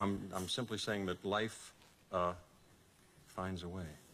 I'm simply saying that life finds a way.